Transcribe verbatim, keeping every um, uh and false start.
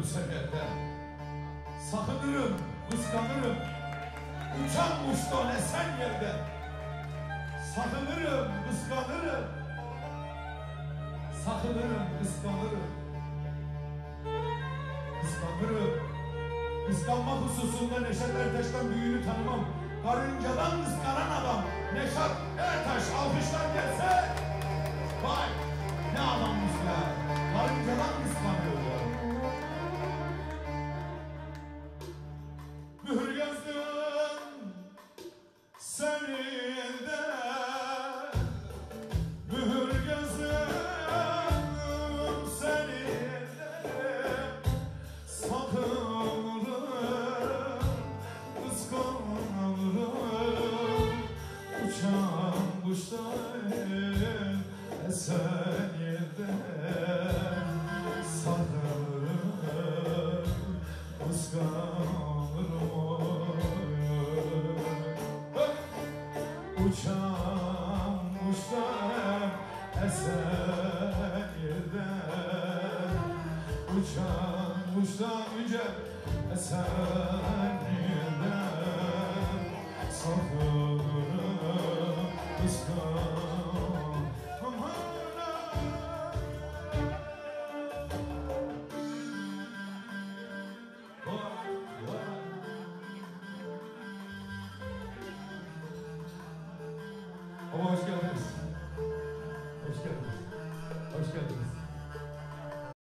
sebepten. Sakınırım, kıskanırım, uçan kuştan esen yerden. Sakınırım, kıskanırım, sakınırım, kıskanırım, kıskanırım. Kıskanmak hususunda Neşet Ertaş'tan büyüğünü tanımam. Karıncadan kıskanan adam Neşet Ertaş alkışlar gelse, vay ne adammış be, karıncadan kıskanıyor. Mühür gözlüm senin de, mühür gözlüm senin de, sakınırım, kıskanırım, uçan kuşların esen yerden. Sakınırım, kıskanırım, uçan kuşlar esen yerden. Uçan kuşlar yüce esen yerden. Sakınırım, kıskanırım. Ama hoş geldiniz.